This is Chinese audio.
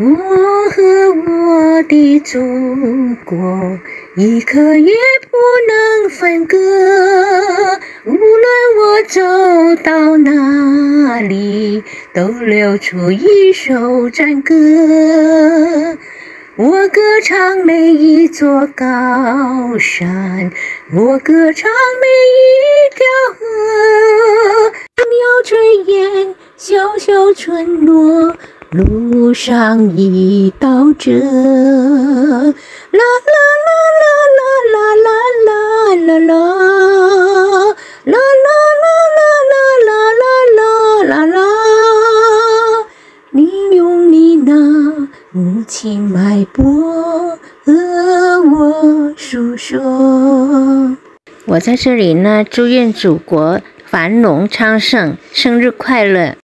我和我的祖国一刻也不能分割，无论我走到哪里，都流出一首战歌。我歌唱每一座高山，我歌唱每一条河。鸟炊烟，小小村落，路上一道辙。啦啦啦啦啦啦啦啦啦啦啦啦啦啦啦啦。你用你那母亲脉搏和我诉说。我在这里呢，祝愿祖国繁荣昌盛，生日快乐！